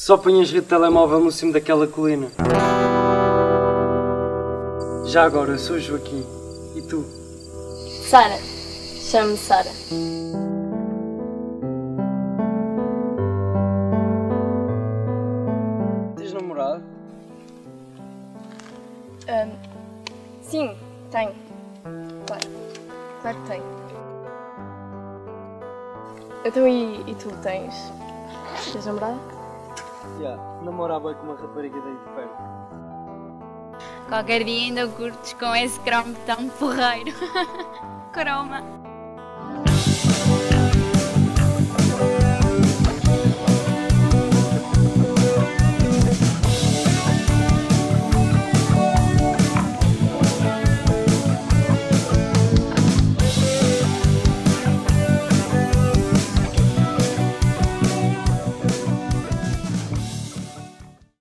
Só ponhas rede de telemóvel no cimo daquela colina. Já agora, eu sou o Joaquim. E tu? Sara. Chamo-me Sara. Tens namorado? Sim, tenho. Claro. Claro que tenho. Então e tu tens? Tens namorada? Namorava com uma rapariga daí de perto. Qualquer dia ainda curtes com esse cromo tão porreiro. Croma.